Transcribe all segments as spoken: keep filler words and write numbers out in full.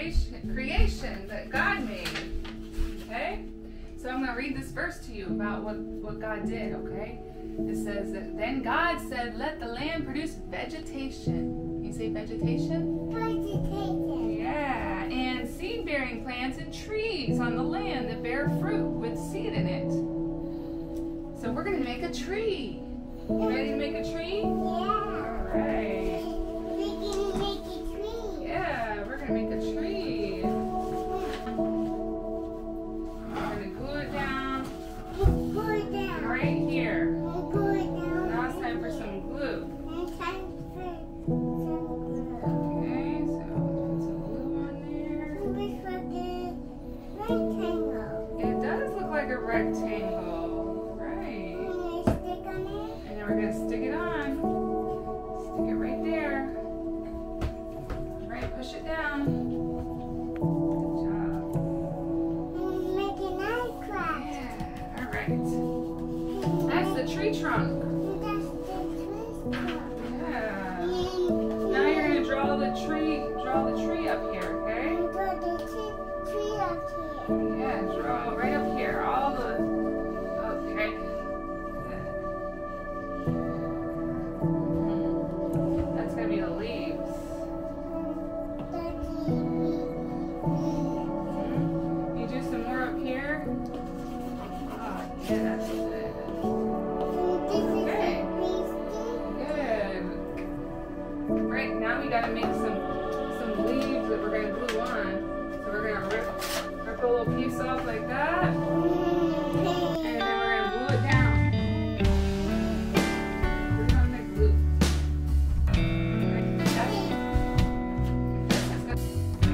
creation, creation that God made. Okay? So I'm going to read this verse to you about what, what God did, okay? It says that then God said, let the land produce vegetation. Can you say vegetation? Vegetation. Yeah. And seed-bearing plants and trees on the land that bear fruit with seed in it. So we're going to make a tree. You ready to make a tree? Yeah. All right. We're gonna make a tree. Yeah, we're going to make a tree. We're going to glue it down Glue it down. right here. Glue it down. Now it's time for some glue. It's time for some glue. Okay, so put some glue on there. Looks like a rectangle. It does look like a rectangle. Right. I'm gonna stick on it. And then we're going to stick it on. Stick it right there. All right, push it down. Good job. And make an eye crack. Yeah, all right. That's the tree trunk. That's the twist one. Yeah. And Now you're going to draw the tree, draw the tree up here, okay? and draw the tree, tree up here. Yeah, draw right up here. All the, okay. Good. Hmm. That's going to be the leaves. That's it. Hmm. You do some more up here. Oh, yeah, that's good. Okay. Good. Right, now we got to make some some leaves that we're going to glue on. So we're going to rip, rip a little piece off like that. And then we're going to glue it down. Put it on the glue. Right, that's, that's good.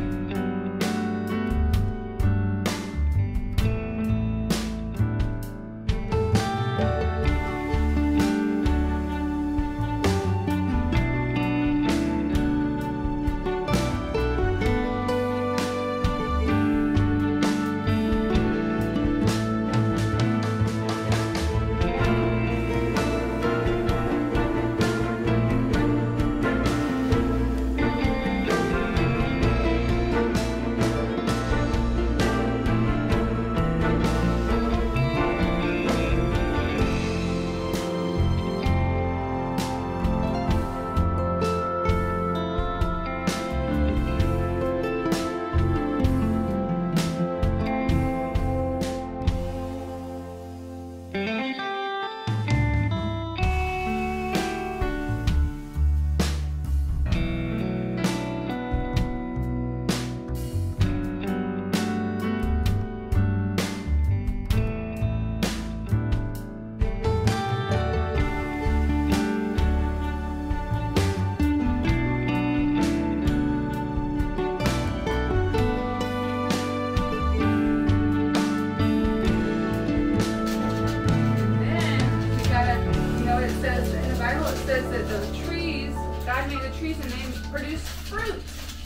Says that the trees, God made the trees and they produce fruit.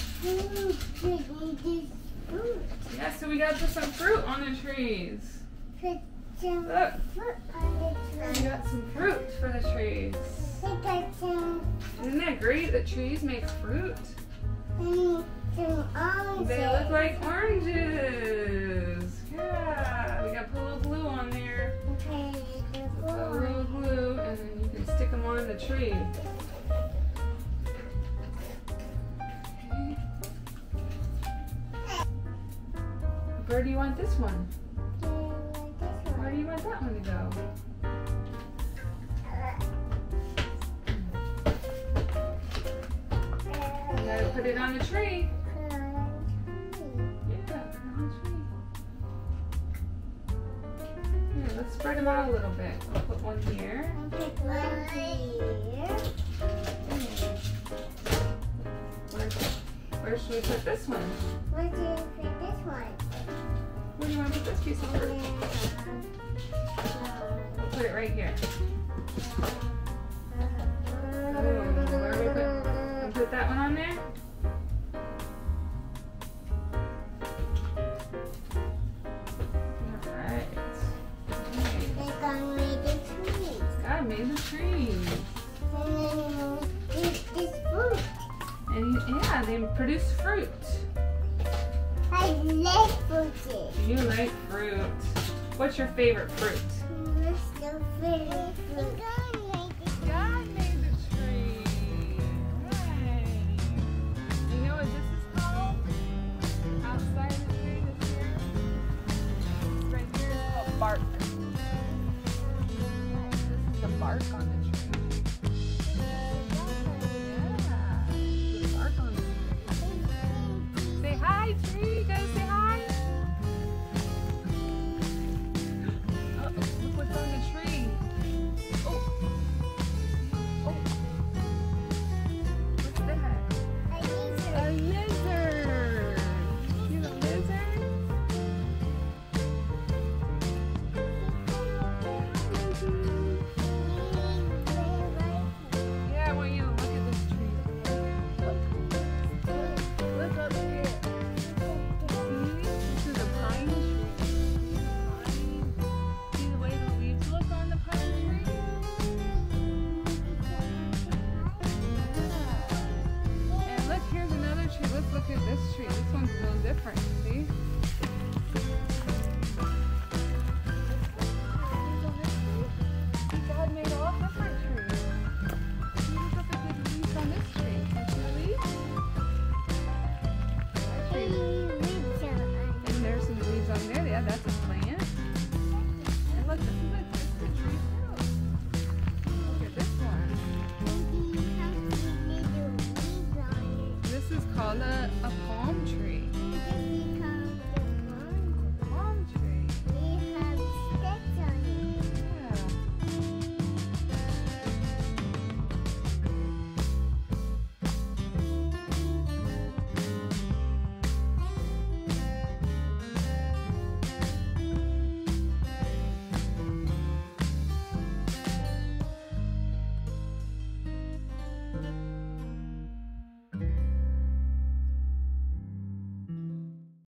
Yeah, so we gotta put some fruit on the trees. Put some Look, fruit on the we tree. got some fruit for the trees. We got some, Isn't that great that trees make fruit? um, some oranges. They look like oranges. Yeah, we gotta put a little glue on there. Okay, the Put a glue. little glue and then you can stick them on the tree. Okay. Where do you want this one? Do you want this Where one? do you want that one to go? You gotta put it on the tree. Yeah, put it on the tree. Here, let's spread them out a little bit. I'll put one here. I'll put one here. Where, where should we put this one? Where do you put this one? Where do you want to put this piece of fruit? We'll put it right here. Ooh, where do we put, we'll put that one on there? Alright. They gonna make the trees. God made the trees. And then this, this fruit. And yeah, they produce fruit. I like fruit. You like fruit. What's your favorite fruit? What's your favorite fruit? God made the tree. Right. You know what this is called? Outside the tree this here? This right here is called bark. This is the bark on the tree. Yeah. The bark on the tree. Say hi, tree. You gotta say hi. Uh-oh, look what's on the tree. Oh. Oh. What's that? A lizard. See the lizard? Yeah, I want you to look at this tree. Look. Look up here. See? This is a pine tree. See the way the leaves look on the pine tree? And look, here's another tree. Let's look at this tree. This one's a little different. See? See, God made all different trees. See, look at the big leaves on this tree. You see the leaves? That tree. And there's some leaves on there. Yeah, that's a